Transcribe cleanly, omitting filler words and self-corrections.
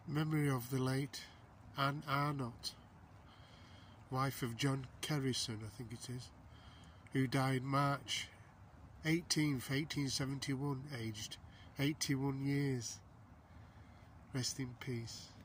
Memory of the late Anne Arnott, wife of John Kerrison, I think it is, who died March 18th, 1871, aged 81 years. Rest in peace.